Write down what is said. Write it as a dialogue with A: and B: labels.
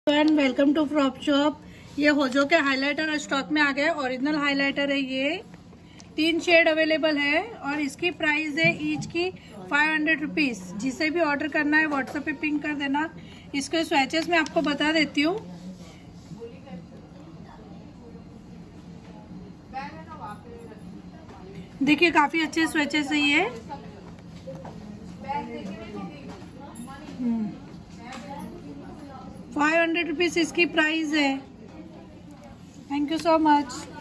A: And welcome to frock shop. ये होजो के हाइलाइटर स्टॉक में आ गए। ओरिजिनल हाइलाइटर है ये। 3 शेड अवेलेबल है और इसकी प्राइस है ईच की 500 रुपीज। जिसे भी ऑर्डर करना है व्हाट्सएप पे पिंग कर देना। इसके स्वैचेस मैं आपको बता देती हूँ। देखिए काफी अच्छे स्वैचेस है ये। 500 रुपीज इसकी प्राइस है। Thank you so much.